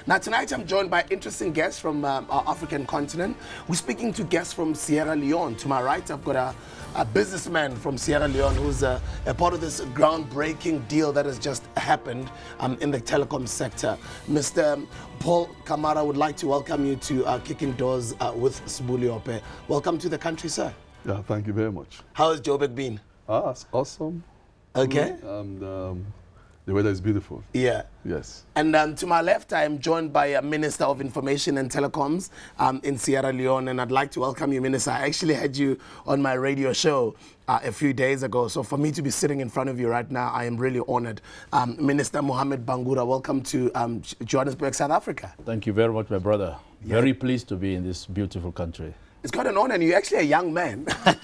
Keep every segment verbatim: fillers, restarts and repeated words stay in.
Now tonight I'm joined by interesting guests from um, our African continent. We're speaking to guests from Sierra Leone. To my right, I've got a, a businessman from Sierra Leone who's a, a part of this groundbreaking deal that has just happened um, in the telecom sector. Mister Paul Kamara would like to welcome you to uh, Kicking Doors uh, with Sbu Leope. Welcome to the country, sir. Yeah, thank you very much. How has Joburg been? Ah, it's awesome. Okay. Mm, and um, the weather is beautiful. Yeah. Yes. And um, to my left, I am joined by a Minister of Information and Telecoms um, in Sierra Leone, and I'd like to welcome you, Minister. I actually had you on my radio show uh, a few days ago, so for me to be sitting in front of you right now, I am really honored. Um, Minister Mohamed Bangura, welcome to um, Johannesburg, South Africa. Thank you very much, my brother. Yeah. Very pleased to be in this beautiful country. It's quite an honor, and you're actually a young man.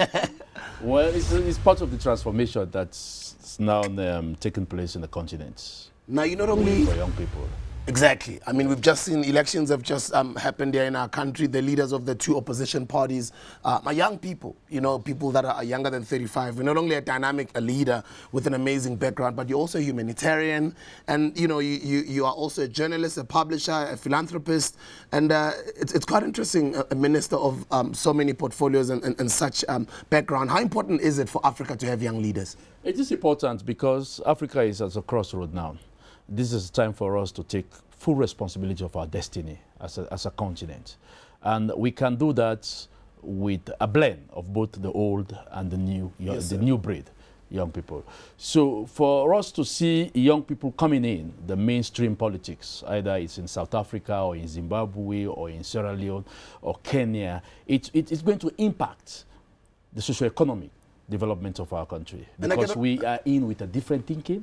Well, it's, it's part of the transformation that's now um, taking place in the continent. Now, you not only... For young people. Exactly. I mean, we've just seen elections have just um, happened here in our country. The leaders of the two opposition parties uh, are young people, you know, people that are younger than thirty-five. We're not only a dynamic a leader with an amazing background, but you're also a humanitarian. And, you know, you, you, you are also a journalist, a publisher, a philanthropist. And uh, it's, it's quite interesting, a, a minister of um, so many portfolios and, and, and such um, background. How important is it for Africa to have young leaders? It is important because Africa is at a crossroad now. This is time for us to take full responsibility of our destiny as a, as a continent. And we can do that with a blend of both the old and the new, Yes, the sir. new breed young people. So for us to see young people coming in the mainstream politics, either it's in South Africa or in Zimbabwe or in Sierra Leone or Kenya, it, it, it's going to impact the socio-economic development of our country because we are in with a different thinking.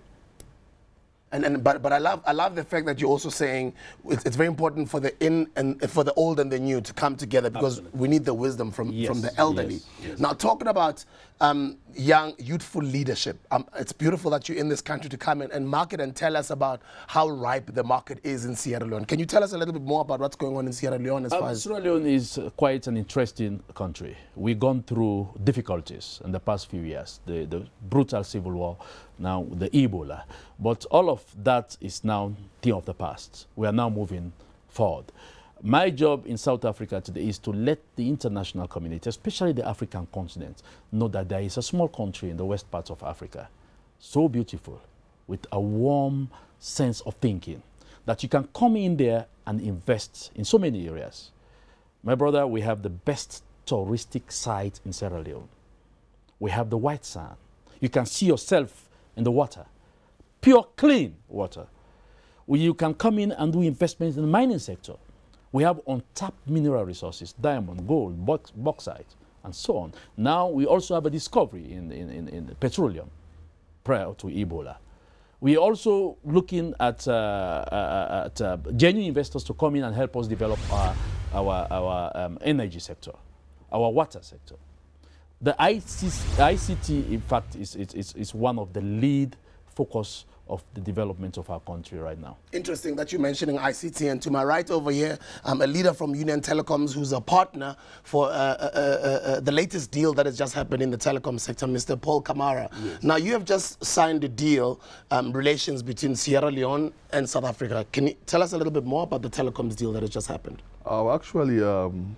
And, and but but I love I love the fact that you're also saying it's, it's very important for the in and for the old and the new to come together because Absolutely. we need the wisdom from Yes, from the elderly. yes, yes. Now, talking about um, young youthful leadership, um, it's beautiful that you're in this country to come in and market and tell us about how ripe the market is in Sierra Leone. Can you tell us a little bit more about what's going on in Sierra Leone as Um, far as Sierra Leone is uh, quite an interesting country. We've gone through difficulties in the past few years, the, the brutal civil war, now the Ebola. But all of that is now thing of the past. We are now moving forward. My job in South Africa today is to let the international community, especially the African continent, know that there is a small country in the west part of Africa, so beautiful, with a warm sense of thinking, that you can come in there and invest in so many areas. My brother, we have the best touristic site in Sierra Leone. We have the white sand. You can see yourself in the water, pure, clean water. Where you can come in and do investments in the mining sector. We have untapped mineral resources, diamond, gold, box, bauxite, and so on. Now we also have a discovery in, in, in, in petroleum prior to Ebola. We're also looking at, uh, uh, at uh, genuine investors to come in and help us develop our, our, our um, energy sector, our water sector. The I C T, in fact, is, is, is one of the lead focus of the development of our country right now. Interesting that you're mentioning I C T, and to my right over here, I'm a leader from Union Telecoms who's a partner for uh, uh, uh, uh, the latest deal that has just happened in the telecom sector, Mister Paul Kamara. Yes. Now, you have just signed a deal, um, relations between Sierra Leone and South Africa. Can you tell us a little bit more about the telecoms deal that has just happened? Uh, actually, um,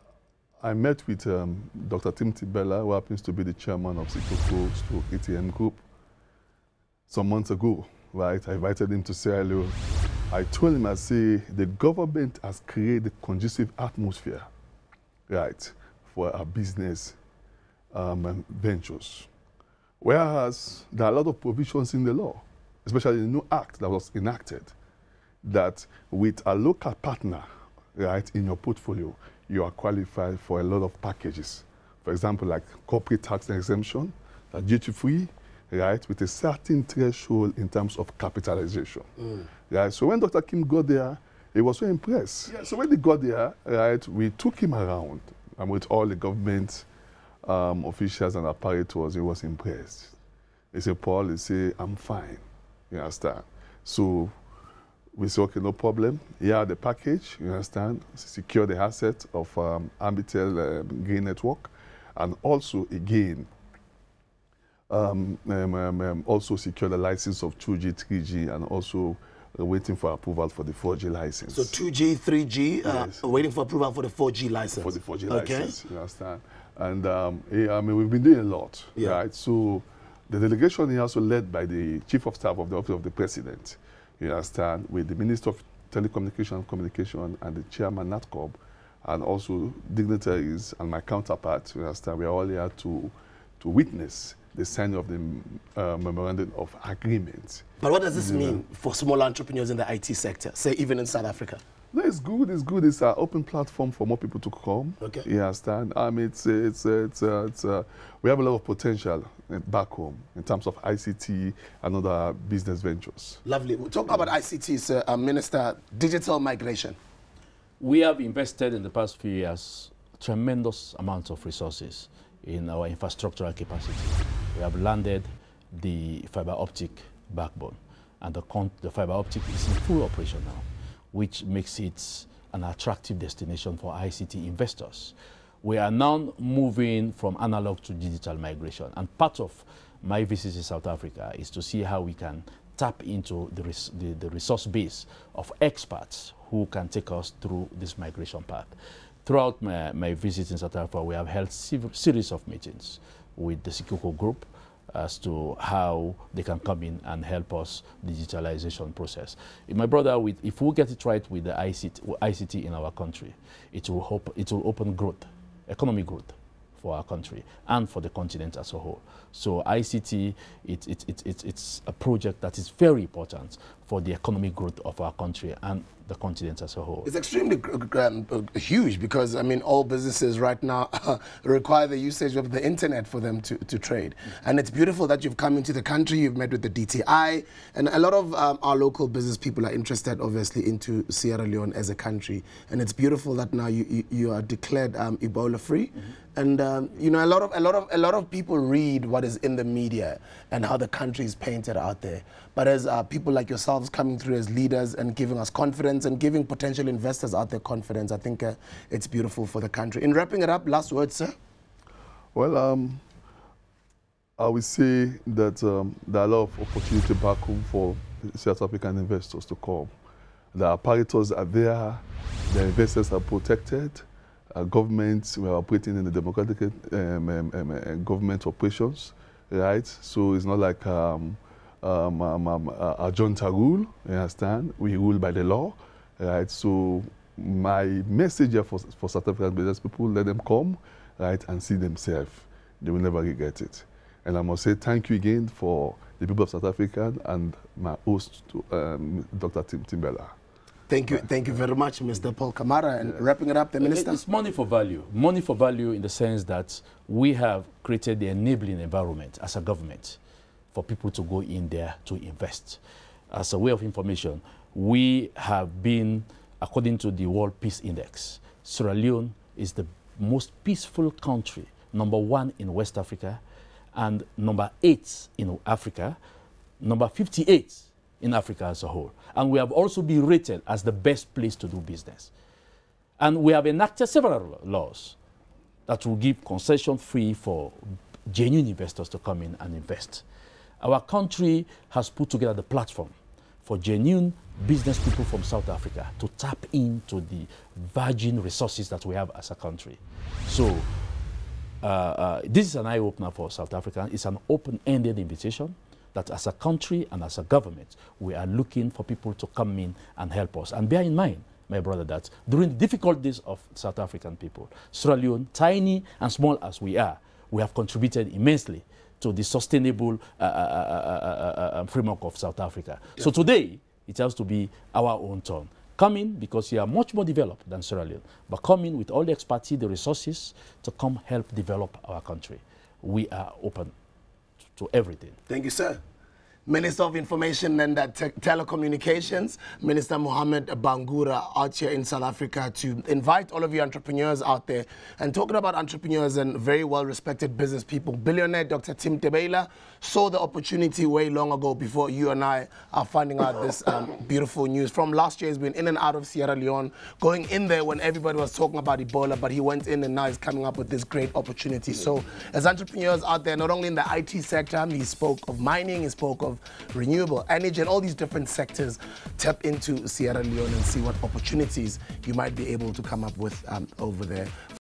I met with um, Doctor Timothy Bella, who happens to be the chairman of Sitoko Stroke A T M Group, some months ago, right? I invited him to Sierra Leone. I told him, I say, the government has created a conducive atmosphere, right, for our business um, ventures. Whereas there are a lot of provisions in the law, especially the new act that was enacted, that with a local partner, right, in your portfolio, you are qualified for a lot of packages. For example, like corporate tax exemption, duty-free, right, with a certain threshold in terms of capitalization. Mm. Right? So when Doctor Kim got there, he was so impressed. Yeah, so when he got there, right, we took him around, and with all the government um, officials and apparatus, he was impressed. He said, Paul, he said, I'm fine. You understand? So we said, okay, no problem. Here are the package, you understand? Secure the asset of um, Ambitel um, Green Network, and also, again, Um, um, um, um, also secure the license of two G, three G, and also We're waiting for approval for the four G license. So two G, three G, uh, Yes. waiting for approval for the four G license. For the four G Okay. license, you understand? And um, eh, I mean, we've been doing a lot, Yeah. right? So the delegation is also led by the Chief of Staff of the Office of the President, you understand, with the Minister of Telecommunication and Communication and the Chairman NatCom, and also dignitaries and my counterpart, you understand, we are all here to, to witness the signing of the uh, Memorandum of Agreement. But what does this You know. mean for small entrepreneurs in the I T sector, say even in South Africa? No, it's good. It's good. It's an open platform for more people to come. Okay. You understand? I mean, it's it's it's uh, it's uh, we have a lot of potential back home in terms of I C T and other business ventures. Lovely. We'll talk about I C T, sir. Uh, Minister, digital migration. We have invested in the past few years tremendous amounts of resources in our infrastructural capacity. We have landed the fiber optic backbone, and the, con the fiber optic is in full operation now, which makes it an attractive destination for I C T investors. We are now moving from analog to digital migration, and part of my visit in South Africa is to see how we can tap into the, res the, the resource base of experts who can take us through this migration path. Throughout my, my visit in South Africa, we have held a series of meetings with the Sikoko group as to how they can come in and help us digitalization process. My brother, with, if we get it right with the I C T, I C T in our country, it will, hope, it will open growth, economic growth for our country and for the continent as a whole. So I C T, it, it, it, it, it's a project that is very important for the economic growth of our country and the continent as a whole. It's extremely um, huge because, I mean, all businesses right now require the usage of the internet for them to, to trade. Mm-hmm. And it's beautiful that you've come into the country, you've met with the D T I, and a lot of um, our local business people are interested, obviously, into Sierra Leone as a country. And it's beautiful that now you, you, you are declared um, Ebola-free. Mm-hmm. And, um, you know, a lot, of, a, lot of, a lot of people read what is in the media and how the country is painted out there. But as uh, people like yourselves coming through as leaders and giving us confidence and giving potential investors out there confidence, I think uh, it's beautiful for the country. In wrapping it up, last words, sir? Well, um, I would say that um, there are a lot of opportunity back home for South African investors to come. The apparatus are there, the investors are protected, uh, governments, we are operating in the democratic um, um, um, uh, government operations, right? So it's not like um, um, um, um, a junta rule, you understand? We rule by the law, right? So my message here for, for South African business people, let them come, right, and see themselves. They will never regret it. And I must say thank you again for the people of South Africa and my host, to, um, Doctor Tim Timbela. Thank you, thank you very much, Mister Paul Kamara. And yes. Wrapping it up, the Minister. It's money for value. Money for value in the sense that we have created the enabling environment as a government for people to go in there to invest. As a way of information, we have been, according to the World Peace Index, Sierra Leone is the most peaceful country, number one in West Africa, and number eight in Africa, number fifty-eight in Africa as a whole. And we have also been rated as the best place to do business. And we have enacted several laws that will give concession free for genuine investors to come in and invest. Our country has put together the platform for genuine business people from South Africa to tap into the virgin resources that we have as a country. So uh, uh, this is an eye-opener for South Africa. It's an open-ended invitation that as a country and as a government, we are looking for people to come in and help us. And bear in mind, my brother, that during the difficult days of South African people, Sierra Leone, tiny and small as we are, we have contributed immensely to the sustainable uh, uh, uh, uh, uh, framework of South Africa. Yeah. So today, it has to be our own turn. Come in because you are much more developed than Sierra Leone, but come in with all the expertise, the resources to come help develop our country. We are open to everything. Thank you, sir. Minister of Information and uh, te Telecommunications, Minister Mohamed Bangura, out here in South Africa to invite all of you entrepreneurs out there. And talking about entrepreneurs and very well-respected business people, billionaire Doctor Tim Timbela saw the opportunity way long ago before you and I are finding out this um, beautiful news. From last year, he's been in and out of Sierra Leone, going in there when everybody was talking about Ebola, but he went in and now he's coming up with this great opportunity. So as entrepreneurs out there, not only in the I T sector, he spoke of mining, he spoke of of renewable energy and all these different sectors. Tap into Sierra Leone and see what opportunities you might be able to come up with um, over there.